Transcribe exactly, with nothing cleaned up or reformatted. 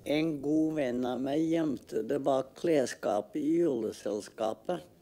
En god venn av meg gjemte det bak klesskapet i juleselskapet.